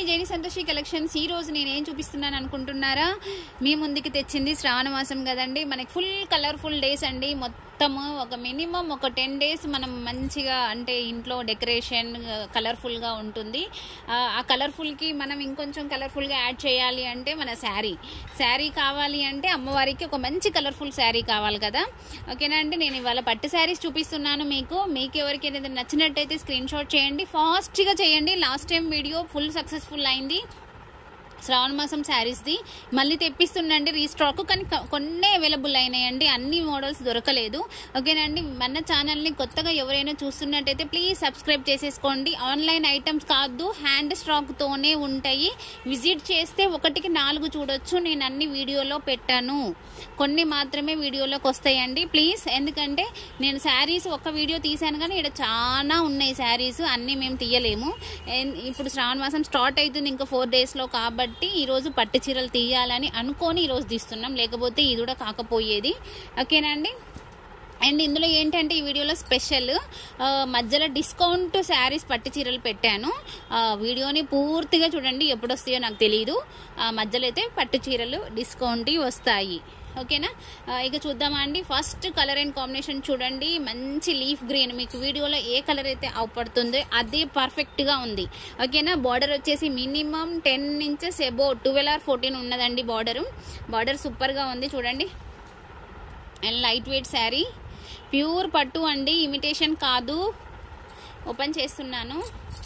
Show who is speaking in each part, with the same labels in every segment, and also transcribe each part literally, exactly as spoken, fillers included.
Speaker 1: జేని Santoshi collections. ఈ రోజు నేను ఏం చూపిస్తున్నాను అనుకుంటున్నారా? మీ ముందుకి తెచ్చింది శ్రావణ మాసం కదండి, మనకి ఫుల్ కలర్ఫుల్ డేస్ అండి. మొత్తము ఒక మినిమం ఒక టెన్ డేస్ మనం మంచిగా అంటే ఇంట్లో డెకరేషన్ కలర్ఫుల్గా ఉంటుంది. ఆ కలర్ఫుల్కి మనం ఇంకొంచెం కలర్ఫుల్గా యాడ్ చేయాలి అంటే మన శారీ శారీ కావాలి అంటే అమ్మవారికి ఒక మంచి కలర్ఫుల్ శారీ కావాలి కదా. ఓకేనా అండి, నేను ఇవాళ పట్టు శారీస్ చూపిస్తున్నాను మీకు. మీకు ఎవరికైనా నచ్చినట్టయితే స్క్రీన్ షాట్ చేయండి, ఫాస్ట్గా చేయండి. Last time video full successful అయింది శ్రావణ మాసం శారీస్ది. మళ్ళీ తెప్పిస్తుండండి రీస్టాక్, కానీ కొన్ని అవైలబుల్ అయినాయండి, అన్ని మోడల్స్ దొరకలేదు. ఓకేనండి, మన ఛానల్ని కొత్తగా ఎవరైనా చూస్తున్నట్టయితే ప్లీజ్ సబ్స్క్రైబ్ చేసేసుకోండి. ఆన్లైన్ ఐటమ్స్ కాదు, హ్యాండ్ స్టాక్తోనే ఉంటాయి. విజిట్ చేస్తే ఒకటికి నాలుగు చూడొచ్చు. నేను అన్ని వీడియోలో పెట్టాను, కొన్ని మాత్రమే వీడియోలోకి వస్తాయండి ప్లీజ్. ఎందుకంటే నేను శారీస్ ఒక వీడియో తీసాను కానీ ఇక్కడ చాలా ఉన్నాయి శారీస్, అన్నీ మేము తీయలేము. ఇప్పుడు శ్రావణ మాసం స్టార్ట్ అవుతుంది ఇంకా ఫోర్ డేస్లో, కాబట్టి ఈరోజు పట్టు చీరలు తీయాలని అనుకొని ఈరోజు తీస్తున్నాం, లేకపోతే ఇది కూడా కాకపోయేది. ఓకేనా అండి. అండ్ ఇందులో ఏంటంటే ఈ వీడియోలో స్పెషల్ మధ్యలో డిస్కౌంట్ శారీస్ పట్టు చీరలు పెట్టాను. వీడియోని పూర్తిగా చూడండి, ఎప్పుడు వస్తాయో నాకు తెలియదు. మధ్యలో అయితే పట్టు చీరలు డిస్కౌంట్ వస్తాయి. ఓకేనా, ఇక చూద్దామా అండి. ఫస్ట్ కలర్ అండ్ కాంబినేషన్ చూడండి, మంచి లీఫ్ గ్రీన్. మీకు వీడియోలో ఏ కలర్ అయితే అవపడుతుందో అదే పర్ఫెక్ట్గా ఉంది. ఓకేనా, బార్డర్ వచ్చేసి minimum ten inches above twelve or fourteen ఉన్నదండి బార్డరు. బార్డర్ సూపర్గా ఉంది చూడండి. And light weight sari, pure పట్టు అండి, ఇమిటేషన్ కాదు. ఓపెన్ చేస్తున్నాను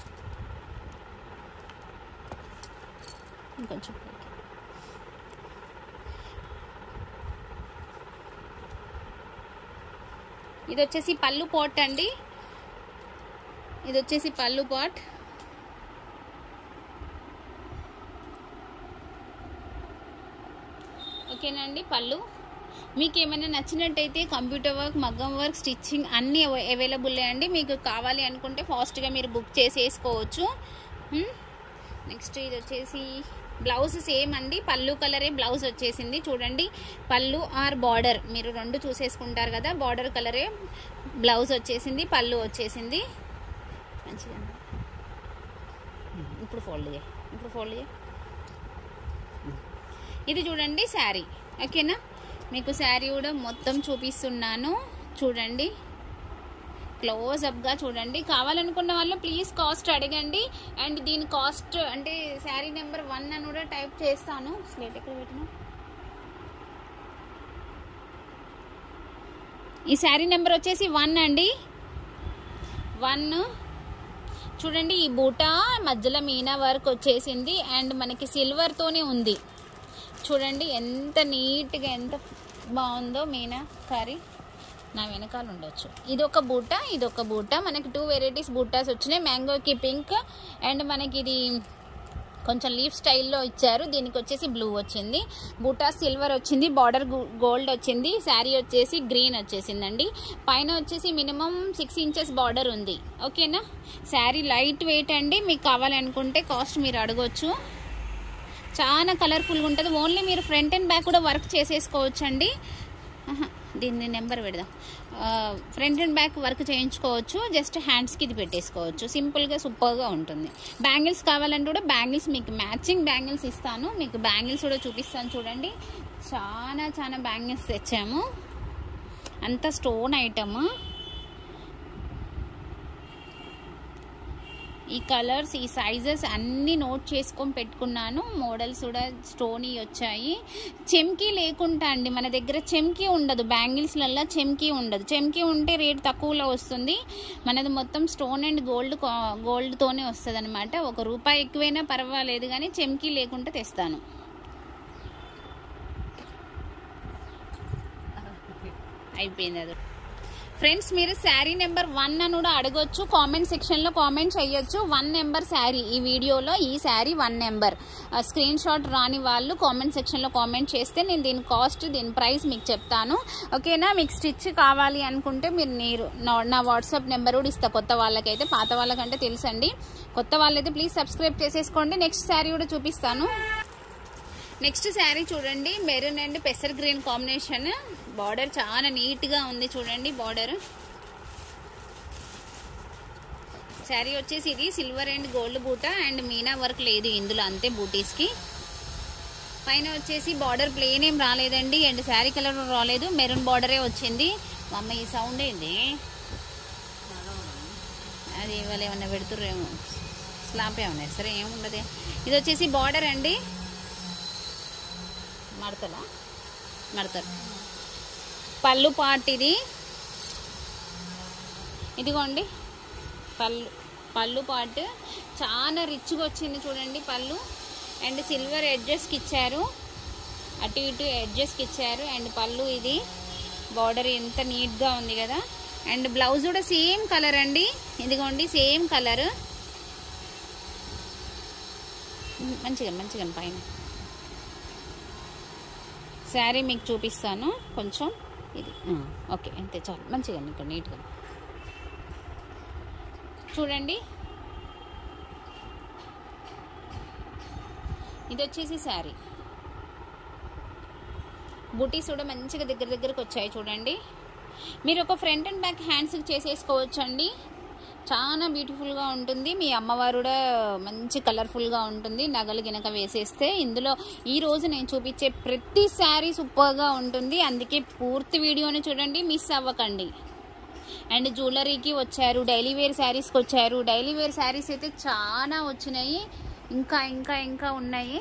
Speaker 1: ఇంకొంచెం. ఇది వచ్చేసి పళ్ళు పాట్ అండి, ఇది వచ్చేసి పళ్ళు పాట్. ఓకేనండి, పళ్ళు. మీకు ఏమైనా నచ్చినట్టయితే కంప్యూటర్ వర్క్, మగ్గం వర్క్, స్టిచ్చింగ్ అన్నీ అవైలబుల్ అండి. మీకు కావాలి అనుకుంటే ఫాస్ట్గా మీరు బుక్ చేసేసుకోవచ్చు. నెక్స్ట్ ఇది వచ్చేసి బ్లౌజ్ సేమ్ అండి, పళ్ళు కలరే బ్లౌజ్ వచ్చేసింది చూడండి. పళ్ళు ఆర్ బార్డర్ మీరు రెండు చూసేసుకుంటారు కదా, బార్డర్ కలరే బ్లౌజ్ వచ్చేసింది, పళ్ళు వచ్చేసింది. మంచిగా ఇప్పుడు ఫోల్డ్ చేయి, ఇప్పుడు ఫోల్డ్ చేయి. ఇది చూడండి శారీ. ఓకేనా, మీకు శారీ కూడా మొత్తం చూపిస్తున్నాను చూడండి, క్లోజ్ అప్గా చూడండి. కావాలనుకున్న వాళ్ళు ప్లీజ్ కాస్ట్ అడగండి. అండ్ దీని కాస్ట్ అంటే శారీ నెంబర్ వన్ అని కూడా టైప్ చేస్తాను. స్లేట్ ఎక్కడ పెట్టినా, ఈ శారీ నెంబర్ వచ్చేసి వన్ అండి, వన్. చూడండి, ఈ బూటా మధ్యలో మీనా వర్క్ వచ్చేసింది అండ్ మనకి సిల్వర్తోనే ఉంది. చూడండి ఎంత నీట్గా ఎంత బాగుందో మీనా కర్రీ. నా వెనకాల ఉండొచ్చు. ఇదొక బూట, ఇదొక బూట. మనకి టూ వెరైటీస్ బూటాస్ వచ్చినాయి, మ్యాంగోకి పింక్ అండ్ మనకి ఇది కొంచెం లీఫ్ స్టైల్లో ఇచ్చారు. దీనికి వచ్చేసి బ్లూ వచ్చింది, బూటా సిల్వర్ వచ్చింది, బార్డర్ గోల్డ్ వచ్చింది. శారీ వచ్చేసి గ్రీన్ వచ్చేసిందండి. పైన వచ్చేసి మినిమం సిక్స్ ఇంచెస్ బార్డర్ ఉంది. ఓకేనా, శారీ లైట్ వెయిట్ అండి. మీకు కావాలనుకుంటే కాస్ట్ మీరు అడగొచ్చు. చాలా కలర్ఫుల్గా ఉంటుంది. ఓన్లీ మీరు ఫ్రంట్ అండ్ బ్యాక్ కూడా వర్క్ చేసేసుకోవచ్చు అండి. దీన్ని నెంబర్ పెడదాం. ఫ్రంట్ అండ్ బ్యాక్ వర్క్ చేయించుకోవచ్చు, జస్ట్ హ్యాండ్స్కి ఇది పెట్టేసుకోవచ్చు. సింపుల్గా సూపర్గా ఉంటుంది. బ్యాంగిల్స్ కావాలంటే కూడా బ్యాంగిల్స్ మీకు మ్యాచింగ్ బ్యాంగిల్స్ ఇస్తాను. మీకు బ్యాంగిల్స్ కూడా చూపిస్తాను చూడండి. చాలా చాలా బ్యాంగిల్స్ తెచ్చాము, అంత స్టోన్ ఐటమ్. ఈ కలర్స్, ఈ సైజెస్ అన్నీ నోట్ చేసుకొని పెట్టుకున్నాను. మోడల్స్ కూడా స్టోనీ వచ్చాయి. చెమ్కీ లేకుండా అండి, మన దగ్గర చెమ్కీ ఉండదు, బ్యాంగిల్స్లలో చెమ్కీ ఉండదు. చెమ్కీ ఉంటే రేట్ తక్కువలో వస్తుంది. మనది మొత్తం స్టోన్ అండ్ గోల్డ్ గోల్డ్తోనే వస్తుంది అనమాట. ఒక రూపాయి ఎక్కువైనా పర్వాలేదు కానీ చెమ్కీ లేకుండా తెస్తాను. అయిపోయింది అది. ఫ్రెండ్స్, మీరు శారీ నెంబర్ వన్ అని కూడా అడగొచ్చు, కామెంట్ సెక్షన్లో కామెంట్ చేయొచ్చు. వన్ నెంబర్ శారీ ఈ వీడియోలో, ఈ sari one number. Screenshot రాని వాళ్ళు కామెంట్ సెక్షన్లో కామెంట్ చేస్తే నేను దీని కాస్ట్, దీని ప్రైస్ మీకు చెప్తాను. ఓకేనా, మీకు స్టిచ్ కావాలి అనుకుంటే మీరు మీరు నా వాట్సాప్ నెంబర్ కూడా ఇస్తా. కొత్త వాళ్ళకైతే, పాత వాళ్ళకంటే తెలుసండి. కొత్త వాళ్ళైతే ప్లీజ్ సబ్స్క్రైబ్ చేసేసుకోండి. నెక్స్ట్ శారీ కూడా చూపిస్తాను. నెక్స్ట్ శారీ చూడండి, మెరూన్ అండ్ పెసర్ గ్రీన్ కాంబినేషన్. బార్డర్ చాలా నీట్గా ఉంది చూడండి. బార్డర్ శారీ వచ్చేసి ఇది సిల్వర్ అండ్ గోల్డ్ బూట అండ్ మీనా వర్క్ లేదు ఇందులో, అంతే బూటీస్కి. పైన వచ్చేసి బార్డర్ ప్లేన్ ఏం రాలేదండి అండ్ శారీ కలర్ రాలేదు, మెరూన్ బార్డరే వచ్చింది. మా అమ్మ ఈ సౌండ్ ఏంది, అది ఇవాళ ఏమన్నా పెడుతుర్రేమో, స్లాప్ ఏమన్నా సరే ఏముండదు. ఇది వచ్చేసి బార్డర్ అండి, మడతలా మడతలు. పళ్ళు పార్ట్ ఇది, ఇదిగోండి పళ్ళు పళ్ళు పార్ట్ చాలా రిచ్గా వచ్చింది చూడండి పళ్ళు. అండ్ సిల్వర్ ఎడ్జెస్కి ఇచ్చారు, అటు ఇటు ఎడ్జెస్కి ఇచ్చారు. అండ్ పళ్ళు ఇది, బార్డర్ ఎంత నీట్గా ఉంది కదా. అండ్ బ్లౌజ్ కూడా సేమ్ కలర్ అండి, ఇదిగోండి సేమ్ కలర్. మంచిగా మంచిగా పైన శారీ మీకు చూపిస్తాను కొంచెం. ఇది ఓకే అంతే చాలు, మంచిగా ఇక్కడ నీట్గా చూడండి. ఇది వచ్చేసి శారీ, బూటీస్ కూడా మంచిగా దగ్గర దగ్గరకు వచ్చాయి చూడండి. మీరు ఒక ఫ్రంట్ అండ్ బ్యాక్ హ్యాండ్స్కి చేసేసుకోవచ్చు అండి, చాలా బ్యూటిఫుల్గా ఉంటుంది. మీ అమ్మవారు కూడా మంచి కలర్ఫుల్గా ఉంటుంది నగలు గినక వేసేస్తే. ఇందులో ఈరోజు నేను చూపించే ప్రతి శారీ సూపర్గా ఉంటుంది, అందుకే పూర్తి వీడియోని చూడండి, మిస్ అవ్వకండి. అండ్ జ్యువెలరీకి వచ్చారు, డైలీ వేర్ శారీస్కి వచ్చారు. డైలీ వేర్ శారీస్ అయితే చాలా వచ్చినాయి, ఇంకా ఇంకా ఇంకా ఉన్నాయి.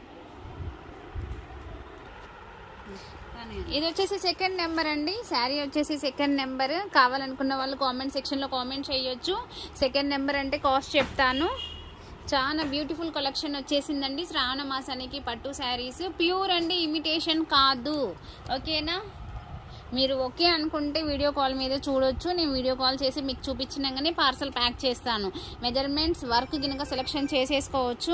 Speaker 1: ఇది వచ్చేసి సెకండ్ నెంబర్ అండి, శారీ వచ్చేసి సెకండ్ నెంబర్. కావాలనుకున్న వాళ్ళు కామెంట్ సెక్షన్లో కామెంట్ చేయొచ్చు. సెకండ్ నెంబర్ అంటే కాస్ట్ చెప్తాను. చాలా బ్యూటిఫుల్ కలెక్షన్ వచ్చేసిందండి శ్రావణ మాసానికి. పట్టు శారీస్ ప్యూర్ అండి, ఇమిటేషన్ కాదు, ఓకేనా. మీరు ఓకే అనుకుంటే వీడియో కాల్ మీద చూడొచ్చు, నేను వీడియో కాల్ చేసి మీకు చూపించినాకనే పార్సల్ ప్యాక్ చేస్తాను. మెజర్మెంట్స్ వర్క్ గినక సెలెక్షన్ చేసేసుకోవచ్చు.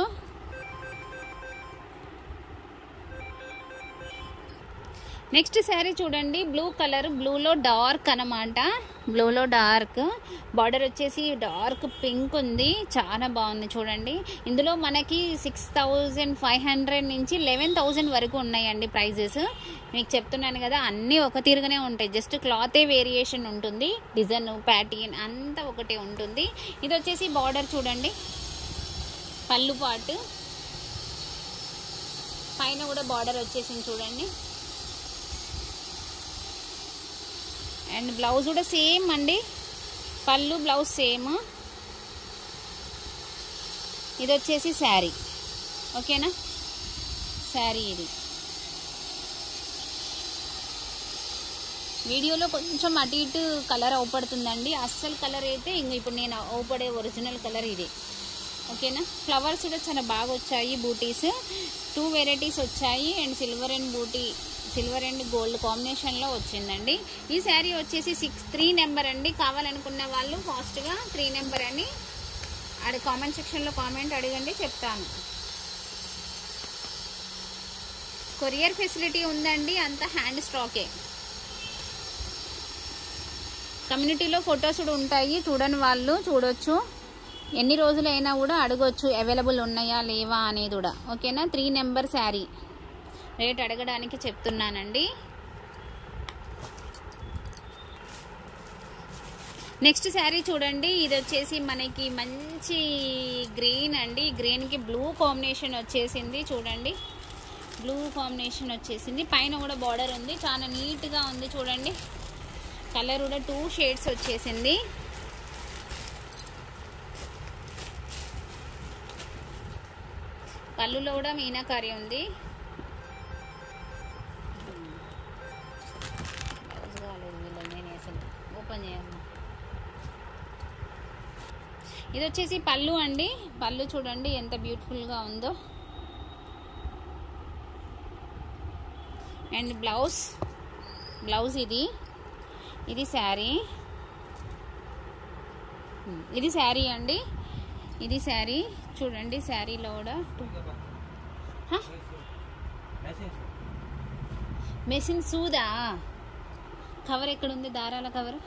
Speaker 1: నెక్స్ట్ శారీ చూడండి, బ్లూ కలర్, బ్లూలో డార్క్ అనమాట, బ్లూలో డార్క్. బార్డర్ వచ్చేసి డార్క్ పింక్ ఉంది, చాలా బాగుంది చూడండి. ఇందులో మనకి సిక్స్ థౌజండ్ ఫైవ్ హండ్రెడ్ నుంచి లెవెన్ థౌజండ్ వరకు ఉన్నాయండి ప్రైజెస్. మీకు చెప్తున్నాను కదా, అన్నీ ఒక తీరుగానే ఉంటాయి, జస్ట్ క్లాతే వేరియేషన్ ఉంటుంది, డిజైన్ ప్యాటర్న్ అంతా ఒకటే ఉంటుంది. ఇది వచ్చేసి బార్డర్ చూడండి, పళ్ళు పాటు పైన కూడా బార్డర్ వచ్చేసింది చూడండి. అండ్ బ్లౌజ్ కూడా సేమ్ అండి, పళ్ళు బ్లౌజ్ సేమ్. ఇది వచ్చేసి శారీ, ఓకేనా. శారీ ఇది వీడియోలో కొంచెం అటు ఇటు కలర్ అవుపడుతుందండి, అస్సలు కలర్ అయితే ఇంక ఇప్పుడు నేను అవుపడే ఒరిజినల్ కలర్ ఇది, ఓకేనా. ఫ్లవర్స్ కూడా చాలా బాగా వచ్చాయి, బూటీస్ టూ వెరైటీస్ వచ్చాయి. అండ్ సిల్వర్ అండ్ బూటీ, సిల్వర్ అండ్ గోల్డ్ కాంబినేషన్లో వచ్చిందండి. ఈ శారీ వచ్చేసి సిక్స్ త్రీ నెంబర్ అండి. కావాలనుకున్న వాళ్ళు ఫాస్ట్గా త్రీ నెంబర్ అని అడి కామెంట్ సెక్షన్లో కామెంట్ అడగండి, చెప్తాను. కొరియర్ ఫెసిలిటీ ఉందండి, అంత హ్యాండ్ స్టాకే. కమ్యూనిటీలో ఫొటోస్ కూడా ఉంటాయి, చూడని వాళ్ళు చూడొచ్చు, ఎన్ని రోజులైనా కూడా అడగొచ్చు అవైలబుల్ ఉన్నాయా లేవా అనేది కూడా, ఓకేనా. త్రీ నెంబర్ శారీ రేట్ అడగడానికి చెప్తున్నానండి. నెక్స్ట్ శారీ చూడండి, ఇది వచ్చేసి మనకి మంచి గ్రీన్ అండి, గ్రీన్కి బ్లూ కాంబినేషన్ వచ్చేసింది చూడండి, బ్లూ కాంబినేషన్ వచ్చేసింది. పైన కూడా బార్డర్ ఉంది, చాలా నీట్గా ఉంది చూడండి. కలర్ కూడా టూ షేడ్స్ వచ్చేసింది. పళ్ళులో కూడా మీనాకారి ఉంది. ఓపెన్ చేయమ్మా. ఇది వచ్చేసి పళ్ళు అండి, పళ్ళు చూడండి ఎంత బ్యూటిఫుల్గా ఉందో. అండ్ బ్లౌజ్, బ్లౌజ్ ఇది, ఇది శారీ, ఇది శారీ అండి, ఇది శారీ చూడండి. శారీలో కూడా మెషిన్ సూదా కవర్ ఎక్కడుంది, దారాల కవర్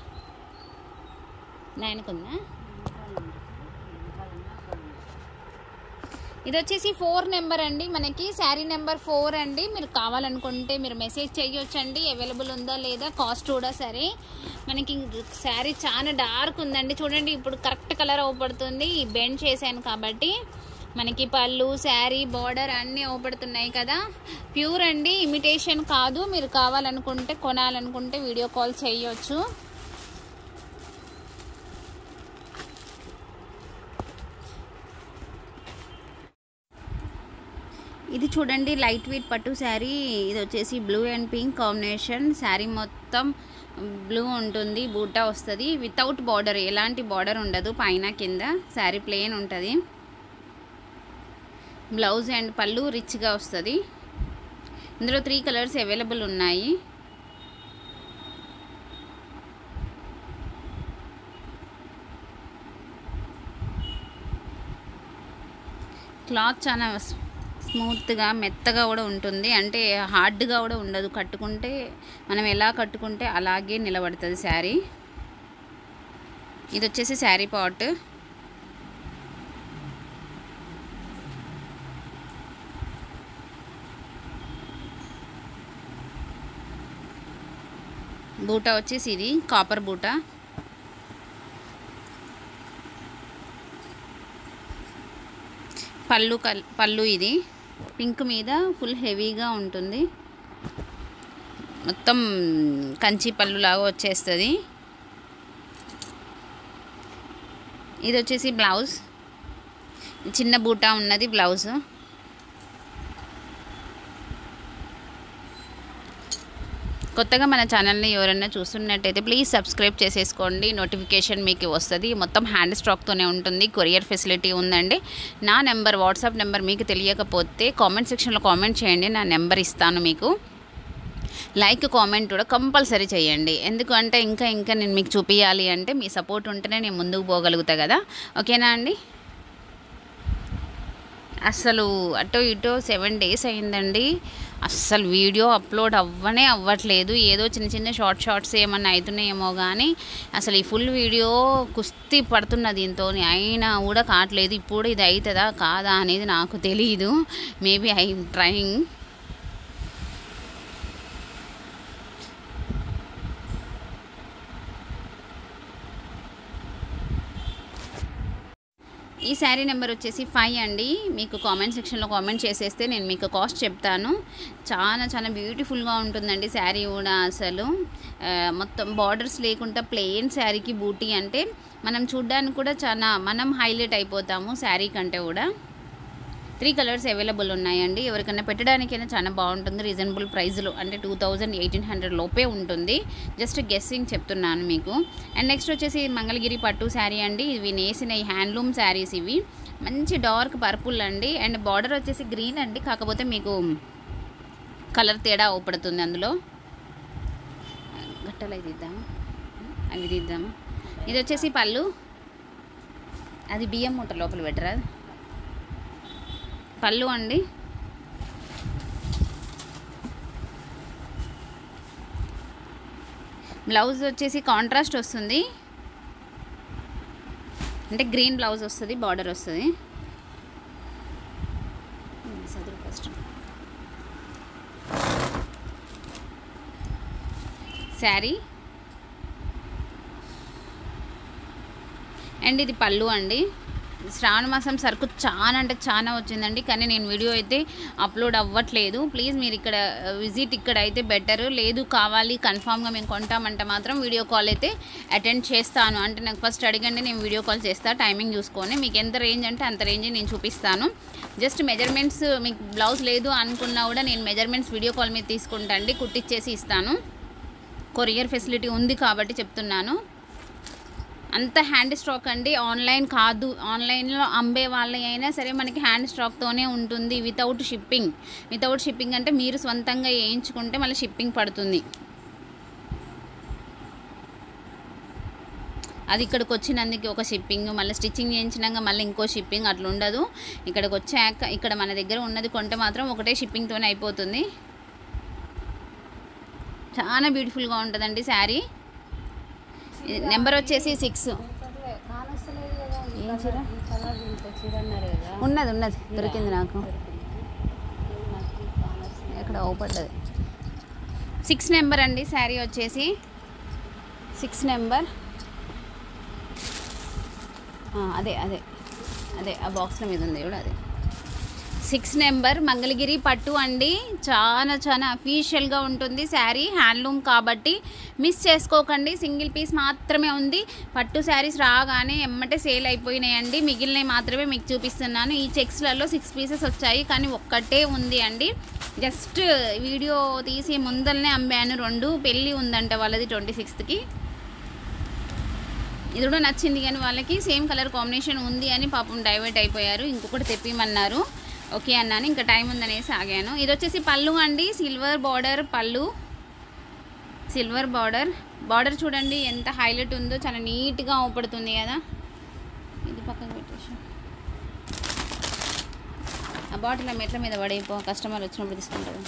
Speaker 1: నాయనకుందా. ఇది వచ్చేసి ఫోర్ నెంబర్ అండి, మనకి శారీ నెంబర్ ఫోర్ అండి. మీరు కావాలనుకుంటే మీరు మెసేజ్ చేయొచ్చండి, అవైలబుల్ ఉందా లేదా, కాస్ట్ కూడా సరే. మనకి శారీ చాలా డార్క్ ఉందండి, చూడండి ఇప్పుడు కరెక్ట్ కలర్ అవపడుతుంది. బెండ్ చేశాను కాబట్టి మనకి పళ్ళు, శారీ, బార్డర్ అన్నీ అవపడుతున్నాయి కదా. ప్యూర్ అండి, ఇమిటేషన్ కాదు. మీరు కావాలనుకుంటే కొనాలనుకుంటే వీడియో కాల్ చేయొచ్చు. ఇది చూడండి లైట్ వెయిట్ పట్టు శారీ. ఇది వచ్చేసి blue and pink combination. Sari మొత్తం బ్లూ ఉంటుంది, బూటా వస్తుంది, వితౌట్ బార్డర్, ఎలాంటి బార్డర్ ఉండదు పైన కింద. శారీ ప్లెయిన్ ఉంటుంది. బ్లౌజ్ అండ్ పళ్ళు రిచ్గా వస్తుంది. ఇందులో త్రీ కలర్స్ అవైలబుల్ ఉన్నాయి. క్లాత్ చాలా స్మూత్గా మెత్తగా కూడా ఉంటుంది, అంటే హార్డ్గా కూడా ఉండదు. కట్టుకుంటే మనం ఎలా కట్టుకుంటే అలాగే నిలబడుతుంది శారీ. ఇది వచ్చేసి శారీ పార్ట్. బూటా వచ్చేసి ఇది కాపర్ బూటా. పళ్ళు కల్ పళ్ళు ఇది పింక్ మీద ఫుల్ హెవీగా ఉంటుంది, మొత్తం కంచి పళ్ళు లాగా వచ్చేస్తుంది. ఇది వచ్చేసి బ్లౌజ్, చిన్న బూటా ఉన్నది బ్లౌజ్. కొత్తగా మన ఛానల్ని ఎవరైనా చూస్తున్నట్టయితే ప్లీజ్ సబ్స్క్రైబ్ చేసేసుకోండి, నోటిఫికేషన్ మీకు వస్తుంది. మొత్తం హ్యాండ్ స్టాక్తోనే ఉంటుంది, కొరియర్ ఫెసిలిటీ ఉందండి. నా నెంబర్, వాట్సాప్ నెంబర్ మీకు తెలియకపోతే కామెంట్ సెక్షన్లో కామెంట్ చేయండి, నా నెంబర్ ఇస్తాను మీకు. లైక్ కామెంట్ కూడా కంపల్సరీ చేయండి, ఎందుకంటే ఇంకా ఇంకా నేను మీకు చూపించాలి అంటే మీ సపోర్ట్ ఉంటేనే నేను ముందుకు పోగలుగుతా కదా. ఓకేనా అండి. అసలు అటో ఇటో సెవెన్ డేస్ అయిందండి, అస్సలు వీడియో అప్లోడ్ అవ్వనే అవ్వట్లేదు. ఏదో చిన్న చిన్న షార్ట్ షార్ట్స్ ఏమన్నా అవుతున్నాయేమో కానీ అసలు ఈ ఫుల్ వీడియో కుస్తీ పడుతున్న దీంతో అయినా కూడా కావట్లేదు. ఇప్పుడు ఇది అవుతుందా కాదా అనేది నాకు తెలీదు, మేబీ ఐ ట్రయింగ్. ఈ శారీ నెంబర్ వచ్చేసి ఫైవ్ అండి. మీకు కామెంట్ సెక్షన్లో కామెంట్ చేసేస్తే నేను మీకు కాస్ట్ చెప్తాను. చాలా చాలా బ్యూటిఫుల్గా ఉంటుందండి శారీ కూడా. అసలు మొత్తం బార్డర్స్ లేకుండా ప్లెయిన్ శారీకి బూటీ అంటే మనం చూడ్డానికి కూడా చాలా మనం హైలైట్ అయిపోతాము శారీ కంటే కూడా. త్రీ కలర్స్ అవైలబుల్ ఉన్నాయండి, ఎవరికైనా పెట్టడానికైనా చాలా బాగుంటుంది. రీజనబుల్ ప్రైస్లో, అంటే టూ థౌజండ్ ఎయిటీన్ హండ్రెడ్ లోపే ఉంటుంది. జస్ట్ గెస్సింగ్ చెప్తున్నాను మీకు. అండ్ నెక్స్ట్ వచ్చేసి మంగళగిరి పట్టు శారీ అండి. ఇవి నేసిన ఈ హ్యాండ్లూమ్ శారీస్, ఇవి మంచి డార్క్ పర్పుల్ అండి. అండ్ బార్డర్ వచ్చేసి గ్రీన్ అండి, కాకపోతే మీకు కలర్ తేడా అవపడుతుంది అందులో. గట్టలు అవి తీద్దామా, అవి తీద్దామా. ఇది వచ్చేసి పళ్ళు, అది బియ్యం మూట లోపల పెట్టరా, పళ్ళు అండి. బ్లౌజ్ వచ్చేసి కాంట్రాస్ట్ వస్తుంది, అంటే గ్రీన్ బ్లౌజ్ వస్తుంది, బార్డర్ వస్తుంది. ఫస్ట్ శారీ అండ్ ఇది పళ్ళు అండి. శ్రావణ మాసం సరుకు చాలా అంటే చాలా వచ్చిందండి, కానీ నేను వీడియో అయితే అప్లోడ్ అవ్వట్లేదు. ప్లీజ్ మీరు ఇక్కడ విజిట్ ఇక్కడ అయితే బెటర్. లేదు కావాలి కన్ఫామ్గా మేము కొంటామంటే మాత్రం వీడియో కాల్ అయితే అటెండ్ చేస్తాను. అంటే నాకు ఫస్ట్ అడగండి, నేను వీడియో కాల్ చేస్తాను. టైమింగ్ చూసుకొని మీకు ఎంత రేంజ్ అంటే అంత రేంజ్ నేను చూపిస్తాను. జస్ట్ మెజర్మెంట్స్ మీకు బ్లౌజ్ లేదు అనుకున్నా కూడా నేను మెజర్మెంట్స్ వీడియో కాల్ మీద తీసుకుంటా అండి, కుట్టిచ్చేసి ఇస్తాను. కొరియర్ ఫెసిలిటీ ఉంది కాబట్టి చెప్తున్నాను. అంత హ్యాండ్ స్టాక్ అండి, ఆన్లైన్ కాదు. ఆన్లైన్లో అమ్మే వాళ్ళ అయినా సరే మనకి హ్యాండ్ స్టాక్తోనే ఉంటుంది, వితౌట్ షిప్పింగ్. వితౌట్ షిప్పింగ్ అంటే మీరు సొంతంగా వేయించుకుంటే మళ్ళీ షిప్పింగ్ పడుతుంది. అది ఇక్కడికి వచ్చినందుకు ఒక షిప్పింగ్, మళ్ళీ స్టిచ్చింగ్ చేయించినాక మళ్ళీ ఇంకో షిప్పింగ్, అట్లా ఉండదు. ఇక్కడికి వచ్చాక ఇక్కడ మన దగ్గర ఉన్నది కొంటే మాత్రం ఒకటే షిప్పింగ్తోనే అయిపోతుంది. చాలా బ్యూటిఫుల్గా ఉంటుందండి శారీ. నెంబర్ వచ్చేసి సిక్స్.
Speaker 2: ఏం చీర? చీర అన్నారు కదా.
Speaker 1: ఉన్నది ఉన్నది దొరికింది నాకు, ఎక్కడ ఓపడ్డది. సిక్స్ నెంబర్ అండి శారీ వచ్చేసి, సిక్స్ నెంబర్ అదే అదే అదే ఆ బాక్స్ల మీద ఉంది కూడా, అదే సిక్స్ నెంబర్ మంగళగిరి పట్టు అండి. చాలా చాలా అఫీషియల్గా ఉంటుంది శారీ, హ్యాండ్లూమ్ కాబట్టి మిస్ చేసుకోకండి. సింగిల్ పీస్ మాత్రమే ఉంది. పట్టు శారీస్ రాగానే ఎమ్మటే సేల్ అయిపోయినాయండి, మిగిలినవి మాత్రమే మీకు చూపిస్తున్నాను. ఈ చెక్స్లలో సిక్స్ పీసెస్ వచ్చాయి కానీ ఒక్కటే ఉంది అండి. జస్ట్ వీడియో తీసి ముందరనే అమ్మాను, రెండు పెళ్ళి ఉందంట వాళ్ళది ట్వంటీ సిక్స్త్కి. ఇది కూడా నచ్చింది కానీ వాళ్ళకి సేమ్ కలర్ కాంబినేషన్ ఉంది అని పాపం డైవర్ట్ అయిపోయారు, ఇంకొకటి తెప్పిమన్నారు. ఓకే అన్నాను, ఇంకా టైం ఉందనేసి ఆగాను. ఇది వచ్చేసి పళ్ళు అండి, సిల్వర్ బార్డర్ పళ్ళు, సిల్వర్ బార్డర్. బార్డర్ చూడండి ఎంత హైలైట్ ఉందో, చాలా నీట్గా అవపడుతుంది కదా. ఇది పక్కకు పెట్టేసి ఆ బాటిల్ మెట్ల మీద పడైపో, కస్టమర్ వచ్చినప్పుడు తీసుకుంటారు.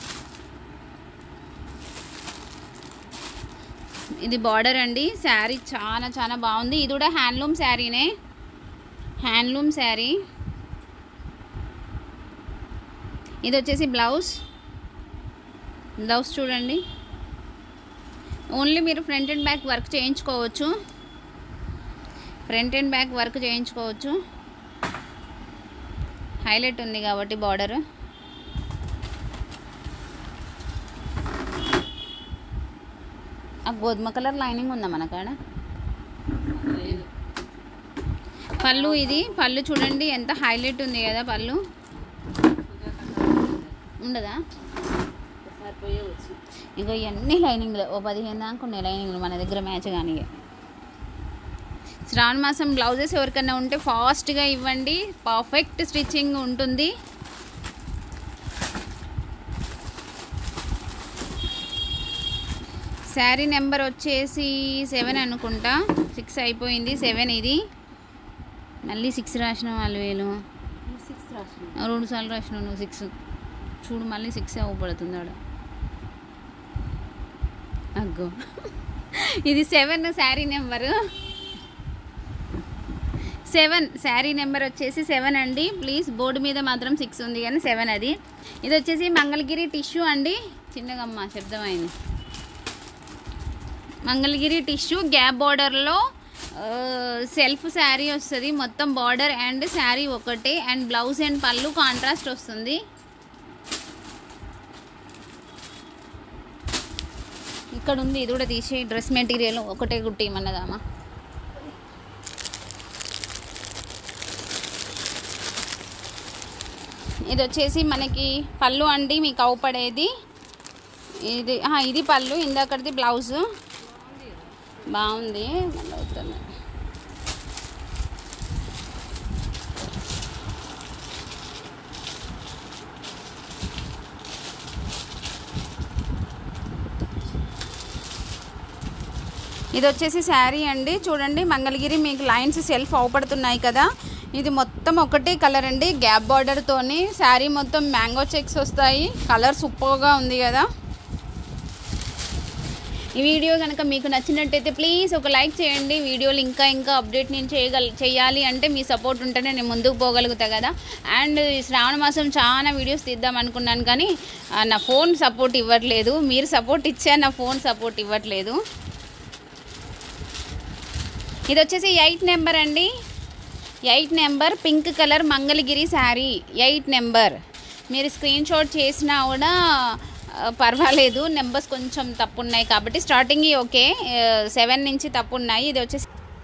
Speaker 1: ఇది బార్డర్ అండి, శారీ చాలా చాలా బాగుంది. ఇది కూడా హ్యాండ్లూమ్ శారీనే, హ్యాండ్లూమ్ శారీ. ఇది వచ్చేసి బ్లౌజ్, బ్లౌజ్ చూడండి. ఓన్లీ మీరు ఫ్రంట్ అండ్ బ్యాక్ వర్క్ చేయించుకోవచ్చు, ఫ్రంట్ అండ్ బ్యాక్ వర్క్ చేయించుకోవచ్చు. హైలైట్ ఉంది కాబట్టి బార్డర్. ఆ గోధుమ కలర్ లైనింగ్ ఉందా మన కాడ. పళ్ళు, ఇది పళ్ళు చూడండి ఎంత హైలైట్ ఉంది కదా, పళ్ళు ఉండదా. ఇగో ఇవన్నీ లైనింగ్లు, ఓ పదిహేను దాకా ఉన్నాయి లైనింగ్లు మన దగ్గర మ్యాచ్ కానీ. శ్రావణ మాసం బ్లౌజెస్ ఎవరికన్నా ఉంటే ఫాస్ట్గా ఇవ్వండి, పర్ఫెక్ట్ స్టిచ్చింగ్ ఉంటుంది. శారీ నెంబర్ వచ్చేసి సెవెన్ అనుకుంటా, సిక్స్ అయిపోయింది, సెవెన్. ఇది మళ్ళీ సిక్స్ రాసిన వాళ్ళు వీళ్ళు, రెండు సార్లు రాసిన నువ్వు సిక్స్ చూడు, మళ్ళీ సిక్స్ అవ్వబడుతుంది ఆడ. అగ్గో ఇది seven sari number, seven sari number వచ్చేసి సెవెన్ అండి. ప్లీజ్ బోర్డు మీద మాత్రం సిక్స్ ఉంది కానీ సెవెన్ అది. ఇది వచ్చేసి మంగళగిరి టిష్యూ అండి, చిన్నగమ్మ శబ్దమైంది. మంగళగిరి టిష్యూ గ్యాప్ బార్డర్లో సెల్ఫ్ శారీ వస్తుంది, మొత్తం బార్డర్ అండ్ శారీ ఒకటే, అండ్ బ్లౌజ్ అండ్ పళ్ళు కాంట్రాస్ట్ వస్తుంది. ఇక్కడ ఉంది, ఇది కూడా తీసి డ్రెస్ మెటీరియల్ ఒకటే కుట్టి ఇమ్మన్నదామా. ఇది వచ్చేసి మనకి పళ్ళు అండి, మీకు అవపడేది ఇది. ఇది పళ్ళు, ఇందాకటిది బ్లౌజ్. బాగుంది, మళ్ళీ అవుతుంది. ఇది వచ్చేసి శారీ అండి, చూడండి మంగళగిరి మీకు లైన్స్ సెల్ఫ్ అవపడుతున్నాయి కదా. ఇది మొత్తం ఒకటే కలర్ అండి, గ్యాప్ బార్డర్తోని శారీ మొత్తం మ్యాంగో చెక్స్ వస్తాయి. కలర్ సూపర్గా ఉంది కదా. ఈ వీడియో కనుక మీకు నచ్చినట్టయితే ప్లీజ్ ఒక లైక్ చేయండి. వీడియోలు ఇంకా ఇంకా అప్డేట్ నేను చేయగల చేయాలి అంటే మీ సపోర్ట్ ఉంటేనే నేను ముందుకు పోగలుగుతా కదా. అండ్ శ్రావణ మాసం చాలా వీడియోస్ తీద్దాం అనుకున్నాను కానీ నా ఫోన్ సపోర్ట్ ఇవ్వట్లేదు. మీరు సపోర్ట్ ఇచ్చా, నా ఫోన్ సపోర్ట్ ఇవ్వట్లేదు. ఇది వచ్చేసి ఎయిట్ నెంబర్ అండి, eight number pink colour Mangalagiri sari, eight number. మీరు స్క్రీన్ షాట్ చేసినా కూడా పర్వాలేదు, నెంబర్స్ కొంచెం తప్పు ఉన్నాయి కాబట్టి. స్టార్టింగ్ ఓకే, సెవెన్ నుంచి తప్పు ఉన్నాయి. ఇది వచ్చేసి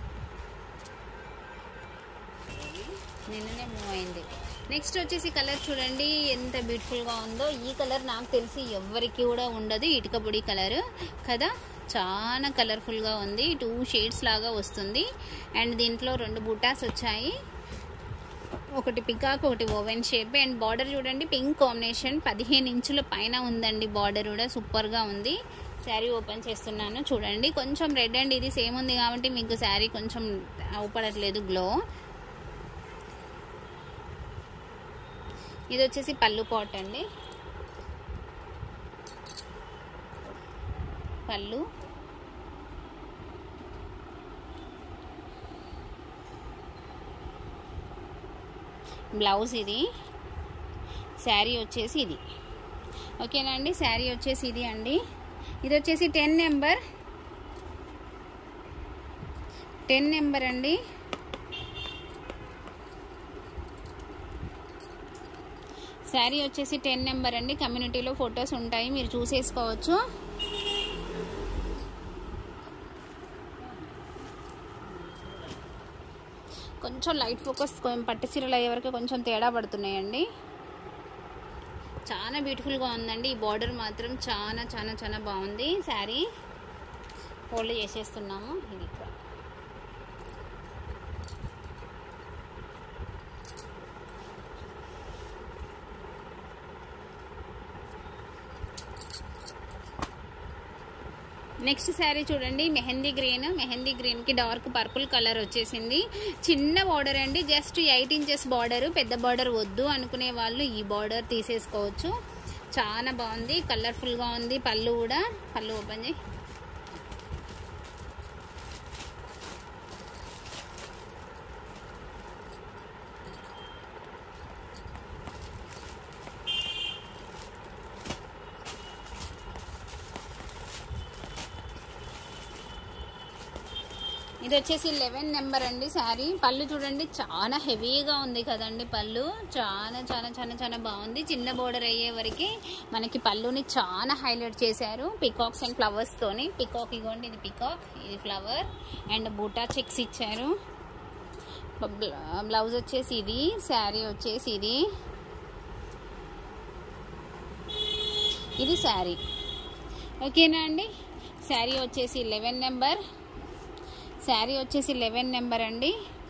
Speaker 1: నిన్ననే మూవ్ అయింది. నెక్స్ట్ వచ్చేసి కలర్ చూడండి ఎంత బ్యూటిఫుల్గా ఉందో. ఈ కలర్ నాకు తెలిసి ఎవరికి కూడా ఉండదు, ఇటుక పొడి కలర్ కదా, చాలా కలర్ఫుల్గా ఉంది. టూ షేడ్స్ లాగా వస్తుంది. అండ్ దీంట్లో రెండు బూటాస్ వచ్చాయి, ఒకటి పికాక్ ఒకటి ఓవెన్ షేప్. అండ్ బార్డర్ చూడండి పింక్ కాంబినేషన్, పదిహేను ఇంచుల పైన ఉందండి బార్డర్ కూడా, సూపర్గా ఉంది. శారీ ఓపెన్ చేస్తున్నాను చూడండి. కొంచెం రెడ్ అండ్ ఇది సేమ్ ఉంది కాబట్టి మీకు శారీ కొంచెం అవపడట్లేదు గ్లో. ఇది వచ్చేసి పళ్ళు పాట్ అండి, పళ్ళు. బ్లౌజ్ ఇది, శారీ వచ్చేసి ఇది. ఓకేనా అండి, శారీ వచ్చేసి ఇది అండి. ఇది వచ్చేసి టెన్ నెంబర్ టెన్ నెంబర్ అండి. శారీ వచ్చేసి టెన్ నెంబర్ అండి. కమ్యూనిటీలో ఫొటోస్ ఉంటాయి, మీరు చూసేసుకోవచ్చు. కొంచెం లైట్ ఫోకస్ పట్టు చీరలు అయ్యే వరకు కొంచెం తేడా పడుతున్నాయండి. చాలా బ్యూటిఫుల్గా ఉందండి. ఈ బార్డర్ మాత్రం చాలా చాలా చాలా బాగుంది. శారీ ఫోల్డ్ చేసేస్తున్నాము. ఇది నెక్స్ట్ శారీ చూడండి, మెహందీ గ్రీన్. మెహందీ గ్రీన్కి డార్క్ పర్పుల్ కలర్ వచ్చేసింది. చిన్న బార్డర్ అండి, జస్ట్ ఎయిట్ ఇంచెస్ బార్డర్. పెద్ద బార్డర్ వద్దు అనుకునే వాళ్ళు ఈ బార్డర్ తీసేసుకోవచ్చు. చాలా బాగుంది, కలర్ఫుల్గా ఉంది. పళ్ళు కూడా, పళ్ళు ఓపెన్ చేయి. ఇది వచ్చేసి లెవెన్ నెంబర్ అండి శారీ. పళ్ళు చూడండి, చాలా హెవీగా ఉంది కదండి. పళ్ళు చాలా చాలా చాలా చాలా బాగుంది. చిన్న బోర్డర్ అయ్యే వరకు మనకి పళ్ళుని చాలా హైలైట్ చేశారు పికాక్స్ అండ్ ఫ్లవర్స్ తోని. పికాక్ ఇగోండి, ఇది పికాక్, ఇది ఫ్లవర్ అండ్ బూటా చెక్స్ ఇచ్చారు. బ్లౌజ్ వచ్చేసి ఇది, శారీ వచ్చేసి ఇది. ఇది శారీ. ఓకేనా అండి, శారీ వచ్చేసి లెవెన్ నెంబర్ శారీ వచ్చేసి లెవెన్ నెంబర్ అండి.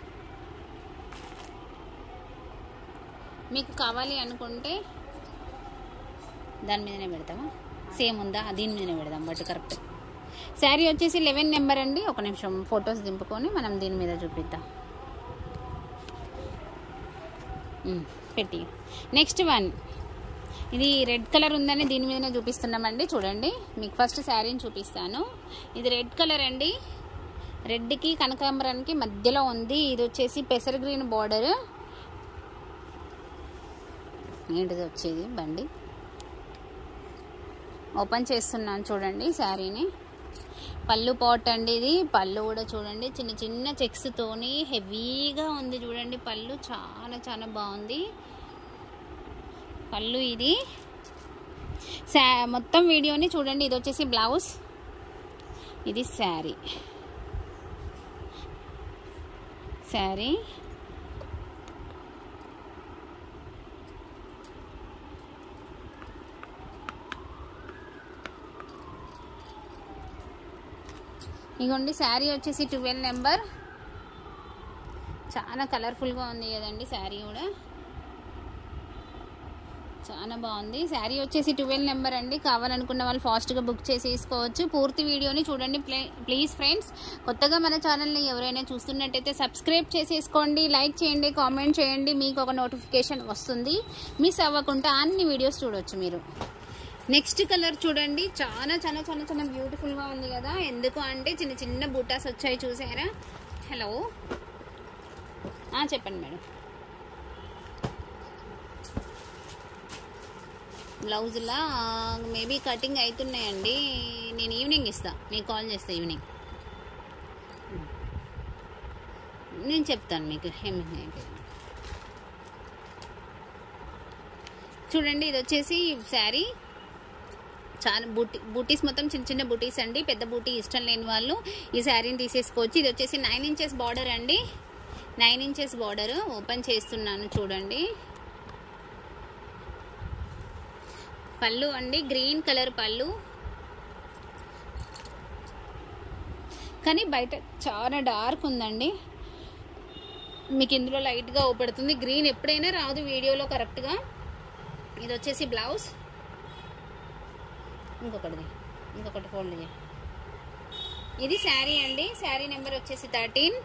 Speaker 1: మీకు కావాలి అనుకుంటే దాని మీదనే పెడతామా, సేమ్ ఉందా దీని మీదనే పెడదాం. బట్ కరెక్ట్ శారీ వచ్చేసి లెవెన్ నెంబర్ అండి. ఒక నిమిషం ఫొటోస్ దింపుకొని మనం దీని మీద చూపిద్దాం. పెట్టి నెక్స్ట్ వన్, ఇది రెడ్ కలర్ ఉందని దీని మీదనే చూపిస్తున్నామండి. చూడండి, మీకు ఫస్ట్ శారీని చూపిస్తాను. ఇది రెడ్ కలర్ అండి. రెడ్కి కనకాంబరానికి మధ్యలో ఉంది. ఇది వచ్చేసి పెసర్ గ్రీన్ బార్డర్. ఏంటిది వచ్చేది బండి, ఓపెన్ చేస్తున్నాను చూడండి శారీని. పళ్ళు పాట్ అండి ఇది. పళ్ళు కూడా చూడండి, చిన్న చిన్న చెక్స్ తోని హెవీగా ఉంది చూడండి. పళ్ళు చాలా చాలా బాగుంది పళ్ళు ఇది. మొత్తం వీడియోని చూడండి. ఇది వచ్చేసి బ్లౌజ్, ఇది శారీ. శారీ ఇగోండి, శారీ వచ్చేసి ట్వెల్వ్ నెంబర్. చాలా కలర్ఫుల్గా ఉంది కదండి శారీ కూడా, చాలా బాగుంది. శారీ వచ్చేసి ట్వెల్వ్ నెంబర్ అండి. కావాలనుకున్న వాళ్ళు ఫాస్ట్గా బుక్ చేసి తీసుకోవచ్చు. పూర్తి వీడియోని చూడండి ప్లీజ్ ఫ్రెండ్స్. కొత్తగా మన ఛానల్ని ఎవరైనా చూస్తున్నట్టయితే సబ్స్క్రైబ్ చేసేసుకోండి, లైక్ చేయండి, కామెంట్ చేయండి. మీకు ఒక నోటిఫికేషన్ వస్తుంది. మిస్ అవ్వకుండా అన్ని వీడియోస్ చూడవచ్చు మీరు. నెక్స్ట్ కలర్ చూడండి, చాలా చాలా చాలా చాలా బ్యూటిఫుల్గా ఉంది కదా. ఎందుకు అంటే చిన్న చిన్న బూటాస్ వచ్చాయి చూసారా. హలో చెప్పండి మేడం. బ్లౌజ్లా మేబీ కటింగ్ అవుతున్నాయండి. నేను ఈవినింగ్ ఇస్తాను, మీకు కాల్ చేస్తా ఈవినింగ్. నేను చెప్తాను మీకు ఏమి. చూడండి, ఇది వచ్చేసి శారీ. చాలా బూటీ బూటీస్ మొత్తం చిన్న చిన్న బూటీస్ అండి. పెద్ద బూటీ ఇష్టం లేని వాళ్ళు ఈ శారీని తీసేసుకోవచ్చు. ఇది వచ్చేసి నైన్ ఇంచెస్ బార్డర్ అండి. నైన్ ఇంచెస్ బార్డర్ ఓపెన్ చేస్తున్నాను చూడండి. పళ్ళు అండి, గ్రీన్ కలర్ పళ్ళు. కానీ బయట చాలా డార్క్ ఉందండి. మీకు ఇందులో లైట్గా ఊపడుతుంది. గ్రీన్ ఎప్పుడైనా రాదు వీడియోలో కరెక్ట్గా. ఇది వచ్చేసి బ్లౌజ్. ఇంకొకటిది ఇంకొకటి ఫోల్డ్ చేయి. ఇది శారీ అండి. శారీ నెంబర్ వచ్చేసి థర్టీన్.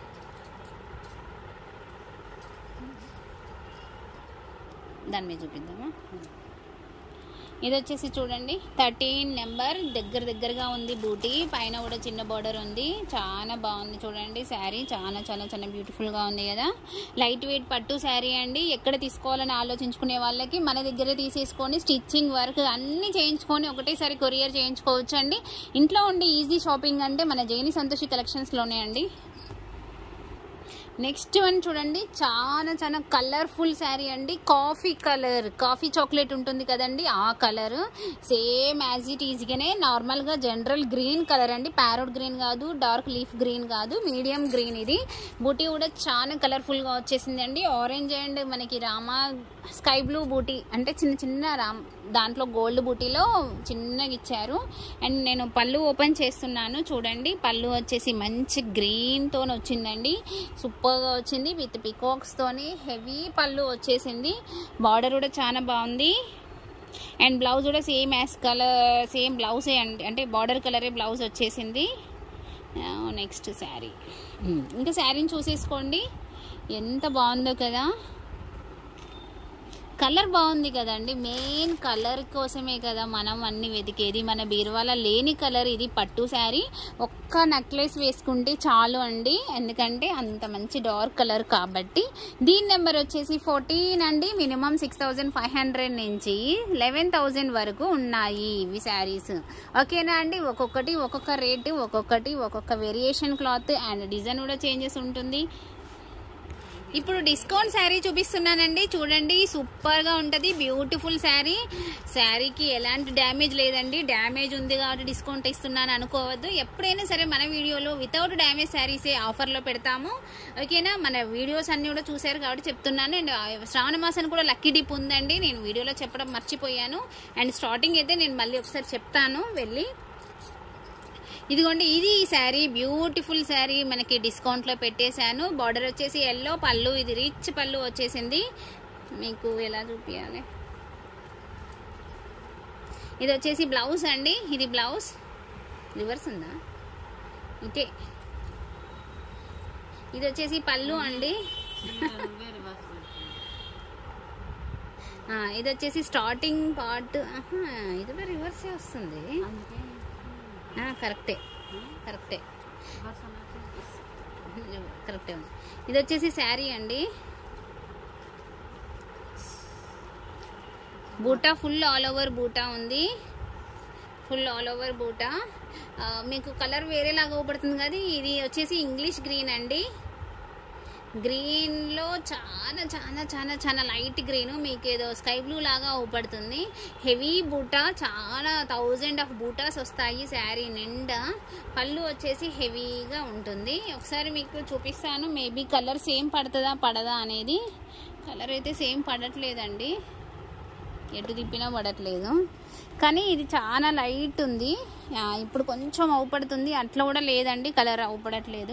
Speaker 1: దాని మీద చూపిద్దామా. ఇది వచ్చేసి చూడండి థర్టీన్ నెంబర్, దగ్గర దగ్గరగా ఉంది బూటీ, పైన కూడా చిన్న బార్డర్ ఉంది, చాలా బాగుంది చూడండి శారీ, చాలా చాలా చాలా బ్యూటిఫుల్గా ఉంది కదా. లైట్ వెయిట్ పట్టు శారీ అండి. ఎక్కడ తీసుకోవాలని ఆలోచించుకునే వాళ్ళకి మన దగ్గరే తీసేసుకొని స్టిచ్చింగ్ వర్క్ అన్నీ చేయించుకొని ఒకటేసారి కొరియర్ చేయించుకోవచ్చు అండి. ఇంట్లో ఉండి ఈజీ షాపింగ్ అంటే మన జైని సంతోషి కలెక్షన్స్లోనే అండి. నెక్స్ట్ వన్ చూడండి, చాలా చాలా కలర్ఫుల్ శారీ అండి. కాఫీ కలర్, కాఫీ చాక్లెట్ ఉంటుంది కదండి ఆ కలర్, సేమ్ యాజ్ ఇట్ ఈజ్గానే నార్మల్గా జనరల్ గ్రీన్ కలర్ అండి. ప్యారోట్ గ్రీన్ కాదు, డార్క్ లీఫ్ గ్రీన్ కాదు, మీడియం గ్రీన్. ఇది బూటీ కూడా చాలా కలర్ఫుల్గా వచ్చేసింది అండి. ఆరెంజ్ అండ్ మనకి రామా స్కై బ్లూ బూటీ అంటే చిన్న చిన్న రామ్ దాంట్లో గోల్డ్ బూటీలో చిన్నగా ఇచ్చారు. అండ్ నేను పళ్ళు ఓపెన్ చేస్తున్నాను చూడండి. పళ్ళు వచ్చేసి మంచి గ్రీన్తో వచ్చిందండి, సూపర్గా వచ్చింది. విత్ పికాక్స్తోని హెవీ పళ్ళు వచ్చేసింది. బార్డర్ కూడా చాలా బాగుంది. అండ్ బ్లౌజ్ కూడా సేమ్ యాజ్ కలర్, సేమ్ బ్లౌజే అండి, అంటే బార్డర్ కలరే బ్లౌజ్ వచ్చేసింది. నెక్స్ట్ శారీ, ఇంకా శారీని చూసేసుకోండి ఎంత బాగుందో కదా. కలర్ బాగుంది కదండి, మెయిన్ కలర్ కోసమే కదా మనం అన్ని వెతికేది. మన బీరువాల లేని కలర్ ఇది. పట్టు శారీ, ఒక్క నెక్లెస్ వేసుకుంటే చాలు అండి, ఎందుకంటే అంత మంచి డార్క్ కలర్ కాబట్టి. దీని నెంబర్ వచ్చేసి ఫోర్టీన్ అండి. Minimum six thousand five hundred నుంచి లెవెన్ థౌజండ్ వరకు ఉన్నాయి ఇవి శారీస్. ఓకేనా అండి. ఒక్కొక్కటి ఒక్కొక్క రేటు, ఒక్కొక్కటి ఒక్కొక్క వేరియేషన్ క్లాత్ అండ్ డిజైన్ కూడా చేంజెస్ ఉంటుంది. ఇప్పుడు డిస్కౌంట్ శారీ చూపిస్తున్నానండి చూడండి, సూపర్గా ఉంటుంది, బ్యూటిఫుల్ శారీ. శారీకి ఎలాంటి డ్యామేజ్ లేదండి. డ్యామేజ్ ఉంది కాబట్టి డిస్కౌంట్ ఇస్తున్నాను అనుకోవద్దు. ఎప్పుడైనా సరే మన వీడియోలో వితౌట్ డ్యామేజ్ శారీసే ఆఫర్లో పెడతాము. ఓకేనా. మన వీడియోస్ అన్నీ కూడా చూసారు కాబట్టి చెప్తున్నాను. అండ్ శ్రావణ మాసం కూడా లక్కీ డిప్ ఉందండి, నేను వీడియోలో చెప్పడం మర్చిపోయాను. అండ్ స్టార్టింగ్ అయితే నేను మళ్ళీ ఒకసారి చెప్తాను వెళ్ళి. ఇదిగోండి, ఇది ఈ శారీ, బ్యూటిఫుల్ శారీ మనకి డిస్కౌంట్లో పెట్టేశాను. బార్డర్ వచ్చేసి ఎల్లో, పళ్ళు ఇది రిచ్ పళ్ళు వచ్చేసింది. మీకు ఎలా చూపించాలి, ఇది వచ్చేసి బ్లౌజ్ అండి. ఇది బ్లౌజ్, రివర్స్ ఉందా ఇటే. ఇది వచ్చేసి పళ్ళు అండి. ఇది వచ్చేసి స్టార్టింగ్ పార్ట్, ఇది కూడా రివర్సే వస్తుంది. కరెక్టే కరెక్టే కరెక్టే ఉంది. ఇది వచ్చేసి శారీ అండి. బూటా ఫుల్ ఆల్ ఓవర్ బూటా ఉంది, ఫుల్ ఆల్ ఓవర్ బూటా. మీకు కలర్ వేరేలాగా ఊపడుతుంది కదా. ఇది వచ్చేసి ఇంగ్లీష్ గ్రీన్ అండి. గ్రీన్లో చాలా చాలా చాలా చాలా లైట్ గ్రీన్, మీకు ఏదో స్కై బ్లూ లాగా ఊపడుతుంది. హెవీ బూటా, చాలా థౌజండ్ ఆఫ్ బూటాస్ వస్తాయి శారీ నిండా. పళ్ళు వచ్చేసి హెవీగా ఉంటుంది. ఒకసారి మీకు చూపిస్తాను, మేబీ కలర్ సేమ్ పడుతుందా పడదా అనేది. కలర్ అయితే సేమ్ పడట్లేదండి, ఎటు తిప్పినా పడట్లేదు, కానీ ఇది చాలా లైట్ ఉంది. ఇప్పుడు కొంచెం అవుపడుతుంది, అట్లా కూడా లేదండి, కలర్ అవుపడట్లేదు.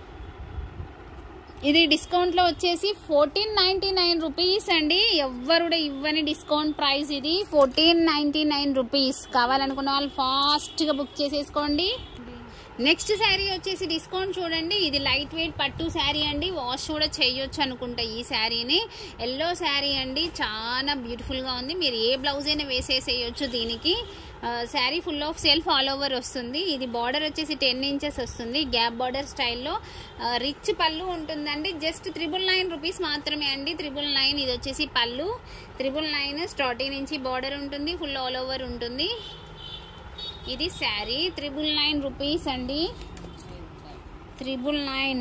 Speaker 1: ఇది డిస్కౌంట్లో వచ్చేసి ఫోర్టీన్ నైంటీ నైన్ రూపీస్ అండి. ఎవ్వరు కూడా ఇవ్వని డిస్కౌంట్ ప్రైస్ ఇది, ఫోర్టీన్ నైంటీ నైన్ రూపీస్. కావాలనుకున్న వాళ్ళు ఫాస్ట్గా బుక్ చేసేసుకోండి. నెక్స్ట్ శారీ వచ్చేసి డిస్కౌంట్ చూడండి. ఇది లైట్ వెయిట్ పట్టు శారీ అండి, వాష్ కూడా చేయొచ్చు అనుకుంటా ఈ శారీని. ఎల్లో శారీ అండి, చాలా బ్యూటిఫుల్గా ఉంది. మీరు ఏ బ్లౌజ్ అయినా వేసేసేయచ్చు దీనికి. Sari full of self all over వస్తుంది. ఇది బార్డర్ వచ్చేసి టెన్ ఇంచెస్ వస్తుంది, గ్యాప్ బార్డర్ స్టైల్లో. రిచ్ పళ్ళు ఉంటుందండి. జస్ట్ త్రిబుల్ నైన్ రూపీస్ మాత్రమే అండి, త్రిబుల్ నైన్. ఇది వచ్చేసి పళ్ళు, త్రిబుల్ నైన్. స్టార్టింగ్ నుంచి బార్డర్ ఉంటుంది, ఫుల్ ఆల్ ఓవర్ ఉంటుంది. ఇది శారీ త్రిబుల్ నైన్ రూపీస్ అండి, త్రిబుల్ నైన్.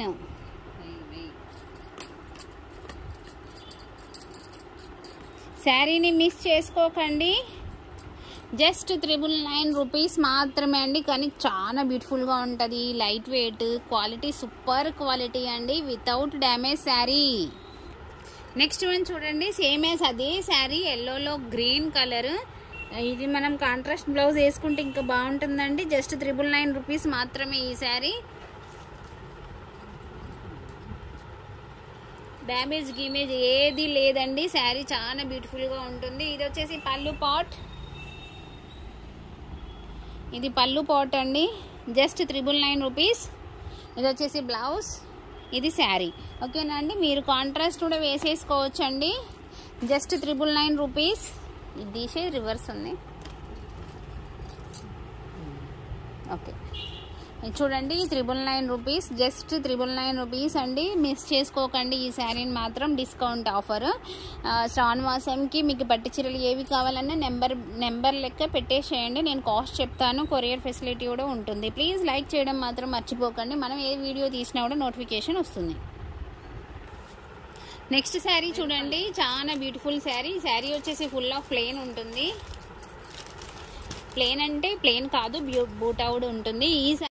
Speaker 1: శారీని మిస్ చేసుకోకండి, జస్ట్ త్రిబుల్ నైన్ రూపీస్ మాత్రమే అండి. కానీ చాలా బ్యూటిఫుల్గా ఉంటుంది, light weight, quality super quality అండి, without damage sari. Next one చూడండి, సేమ్ యాజ్ అదే శారీ, ఎల్లోలో గ్రీన్ కలర్. ఇది మనం కాంట్రాస్ట్ బ్లౌజ్ వేసుకుంటే ఇంకా బాగుంటుందండి. జస్ట్ త్రిబుల్ నైన్ రూపీస్ మాత్రమే ఈ శారీ. డ్యామేజ్ గిమేజ్ ఏది లేదండి, శారీ చాలా బ్యూటిఫుల్గా ఉంటుంది. ఇది వచ్చేసి పళ్ళు పాట్, ఇది పళ్ళు పాట్ అండి, జస్ట్ త్రిబుల్ నైన్ రూపీస్. ఇది వచ్చేసి బ్లౌజ్, ఇది శారీ. ఓకేనా అండి, మీరు కాంట్రాస్ట్ కూడా వేసేసుకోవచ్చు అండి, జస్ట్ త్రిబుల్ నైన్ రూపీస్. ఇది తీసే రివర్స్ ఉంది. ఓకే చూడండి, triple nine rupees, just triple nine rupees అండి. మిస్ చేసుకోకండి ఈ శారీని మాత్రం, డిస్కౌంట్ ఆఫర్. శ్రావణ మాసంకి మీకు పట్టు చీరలు ఏవి కావాలన్నా నెంబర్ నెంబర్ లెక్క పెట్టేసేయండి, నేను కాస్ట్ చెప్తాను. కొరియర్ ఫెసిలిటీ కూడా ఉంటుంది. ప్లీజ్ లైక్ చేయడం మాత్రం మర్చిపోకండి, మనం ఏ వీడియో తీసినా కూడా నోటిఫికేషన్ వస్తుంది. నెక్స్ట్ శారీ చూడండి, చాలా బ్యూటిఫుల్ శారీ. శారీ వచ్చేసి ఫుల్ ఆఫ్ ప్లెయిన్ ఉంటుంది. ప్లెయిన్ అంటే ప్లెయిన్ కాదు, బూటా కూడా ఉంటుంది. ఈ